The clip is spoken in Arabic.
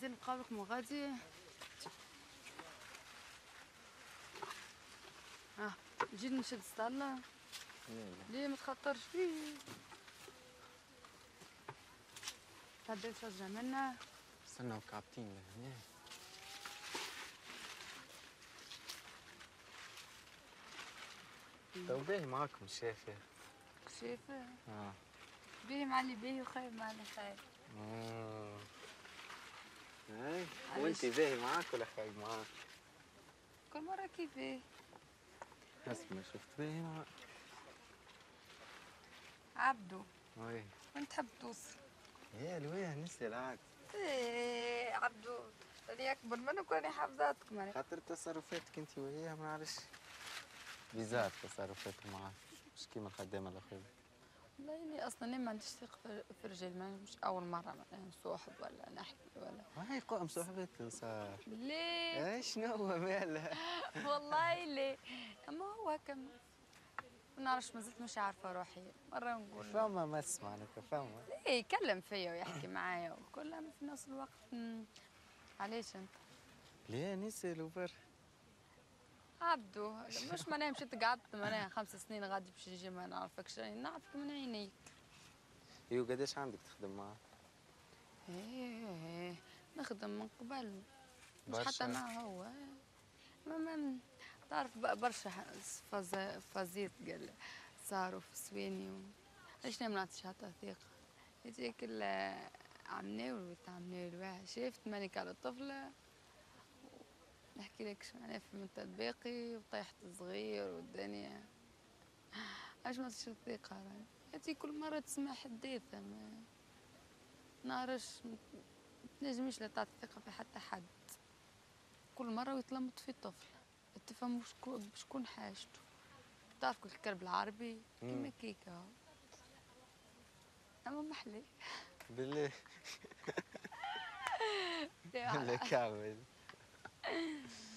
نزيد نقابلك من غادي. نجي نشد الصالة. ليه ما تخطرش فيه؟ هذا شجع منا. استناو كابتين لهنا. تو باهي معاكم الشافة. الشافة؟ باهي مع اللي باهي وخايب مع اللي خايب. اي وانتي باهي معاك ولا خايب معاك؟ كل مرة كيف باهي؟ حسب ما شفت باهي معاك. عبدو. وي. وين تحب توصل؟ يا لويه نسي العكس. ايه عبدو راني اكبر منك وراني حافظاتك مالك. خاطر تصرفاتك انت وياها ما نعرفش. بيزار تصرفاتها معاك مش كيما الخدامة الاخرى. والله اني اصلا ما عنديش ثقة في الرجال، مش اول مرة مثلا نصوحب ولا نحكي ولا. ما هي قائم صحبة صار. ليه؟ شنو هو مالها؟ والله ليه؟ اما هو هكا ما نعرفش، مازلت مش عارفة روحي. مرة نقول فما ما اسمع لك فما. ليه يكلم فيا ويحكي معايا وكلها في نفس الوقت. علاش انت؟ ليه نسأل وبر. عبدو مش معناها مشيت قعدت معناها 5 سنين غادي باش نجي ما نعرفكش، نعرفك من عينيك. ايوا قداش عندك تخدم معاه؟ ايه نخدم من قبل مش برشا. حتى معه هو. ما تعرف برشا فازيت قال صاروا في سويني علاش ما نعطيش حتى ثقة. يجيك عمناول واحد شافت مانيك على الطفلة نحكي لكش معناها فهمت الباقي وطيحت صغير والدنيا. علاش ما نعطيش الثقة راني هاتي كل مرة تسمع حديثة ما نعرفش تنجميش لا تعطي ثقة في حتى حد. كل مرة ويتلمط في طفل تفهم بشكون حاجته. تعرف كل الكلب العربي كيما كيكا اما محلي. بالله. بالله كامل.